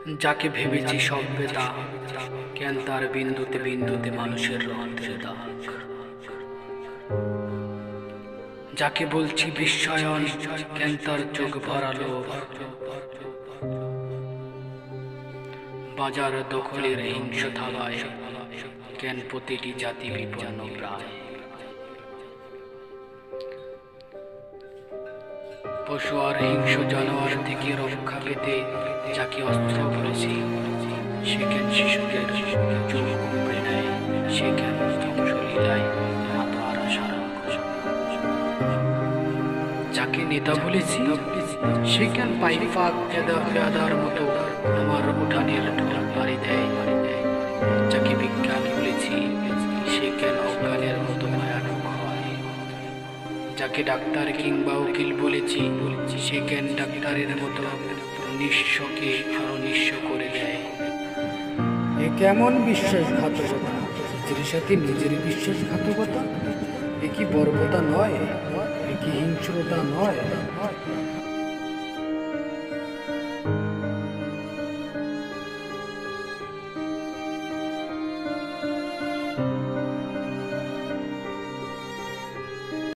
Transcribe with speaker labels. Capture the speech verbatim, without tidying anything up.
Speaker 1: যাকে ভেবেছি সভ্যতা, কেন তার বিন্দুতে বিন্দুতে মানুষের রন্ধ্রে দাগ। যাকে বলছি বিশ্বায়ন, কেন তার চোখ ভরালো। বাজার দখলের হিংস থাবায়, কেন প্রতিটি জাতি বিপন্ন প্রায়। পশু আর হিংস জানোয়ার থেকে রক্ষা পেতে যাকে অস্ত্র বলেছি, সে কেন শিশুদের চোখ উপড়ে নেয়, সে কেন ধ্বংসলীলায় মাতার সারা। যাকে নেতা বলেছি, সে কেন পাইফাক পেয়াদার মতো আমার উঠানের ঢোল পাড়ি দেয়। যাকে বিজ্ঞান বলেছি, সে কেন অজ্ঞানের মতো ভয়ানক হয়। যাকে ডাক্তার কিংবা উকিল বলেছি, সে কেন ডাক্তারের মতো নিঃস্বকে আরো নিঃস্ব করে দেয়।
Speaker 2: এ কেমন বিশ্বাসঘাতকতা, নিজের সাথে নিজের বিশ্বাসঘাতকতা? এ কি বর্বরতা নয়? এ কি হিংস্রতা নয়?